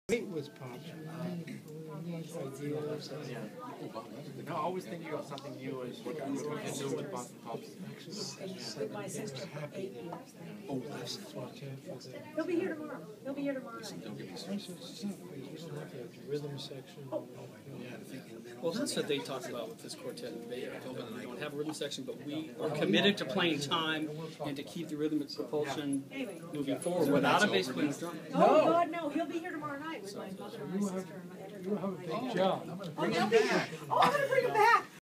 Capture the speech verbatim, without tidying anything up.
Weight was popular. Ideas. Yeah. No, always thinking of something new is what we can do with Boston Pops. With my sister for eight years. Oh, that's what He'll be here tomorrow. He'll be here tomorrow night. Rhythm section. Oh. Well, that's what they talked about with this quartet. They we don't have a rhythm section, but we are committed to playing time and to keep the rhythmic propulsion Anyway. moving forward without a bass player and drummer. Oh, God, no. He'll be here tomorrow night with my mother and my sister and my other. You have a big job. Oh, he'll be here. Oh, I'm going to bring him back.